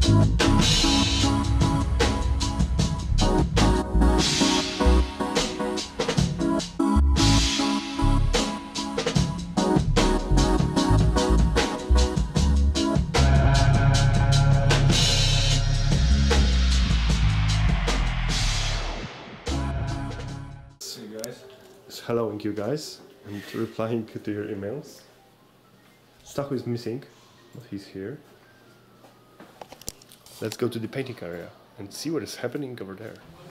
Helloing you guys and replying to your emails. Stachu is missing, but he's here. Let's go to the painting area and see what is happening over there.